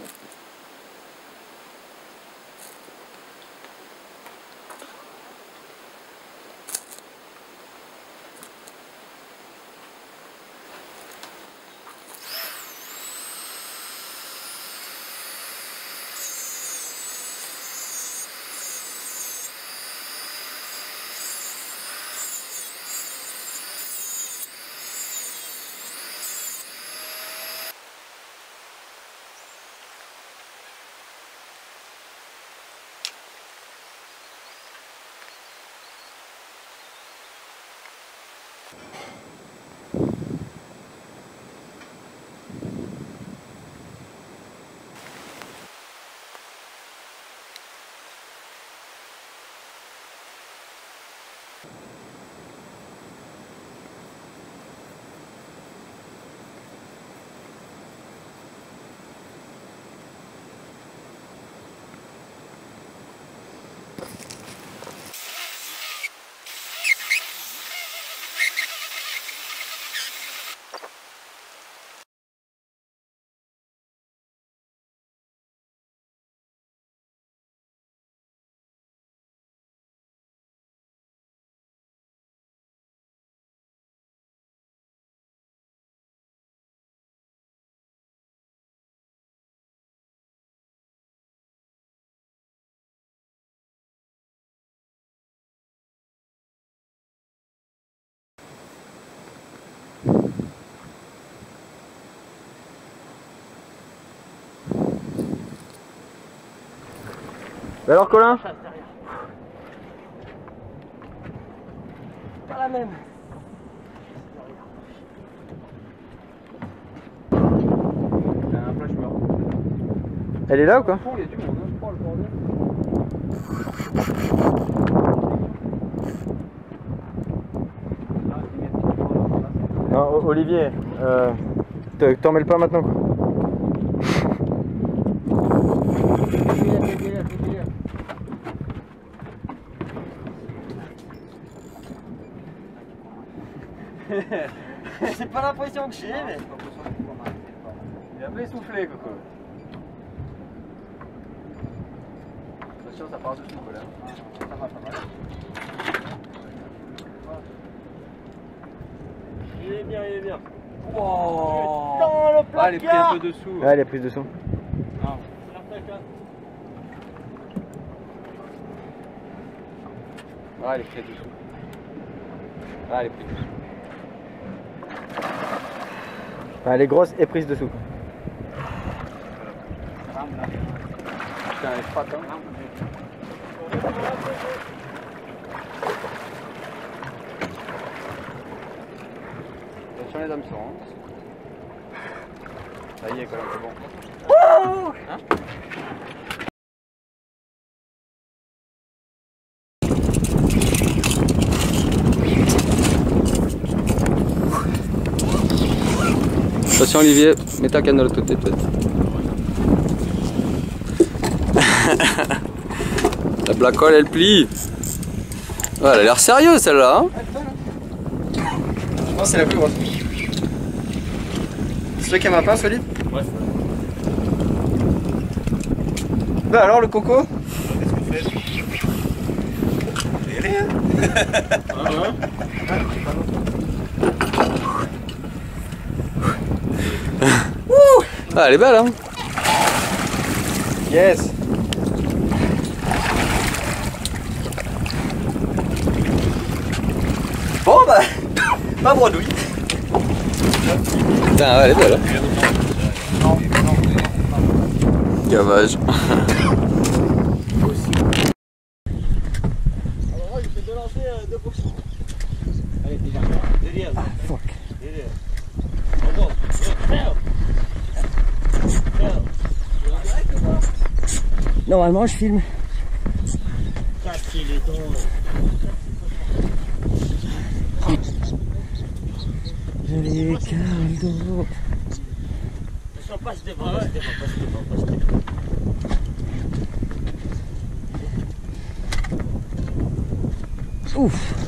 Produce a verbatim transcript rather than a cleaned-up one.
Et alors Colin? Pas la même. Il y a un flash mort. Elle est là ou quoi? Il y a du monde, hein, je crois, le bordel. Non, Olivier, euh, t'en mêles pas maintenant quoi. C'est pas l'impression que j'ai, mais... Il a bien soufflé, Coco. Attention, ça part dessus, là. Ça va, ça va. Il est bien, il est bien. Wow. Putain, le placard. Ah, elle est prise un peu dessous. Ah, elle est prise dessous. Ah, Ah, elle est prise dessous. Ah, elle est prise dessous. Ah, elle est grosse et prise dessous. Putain, elle est froide, hein. Attention les hameçons. Ça y est, quand même, c'est bon. Hein? Attention Olivier, mets ta canne dans l'autre côté peut-être. La black hole elle plie. Ouais, elle a l'air sérieuse celle-là. Hein, je pense que c'est la plus grosse. C'est celui qui a ma pince, Olive? Ouais. Bah alors le coco? Qu'est-ce que tu fais? Rien. Ah ouais. Ah, elle est belle hein. Yes. Bon bah, pas bredouille. Putain, ouais, elle est belle hein. Gavage. Alors moi je vais te lancer deux pour cent. Allez, déjà. Derrière. Ah fuck. Derrière. Bon, ferme. Ferme. Normalement je filme. Casse les dents. Je l'ai caldo. Attention, passe devant, passe devant, passe devant, passe devant. Ouf.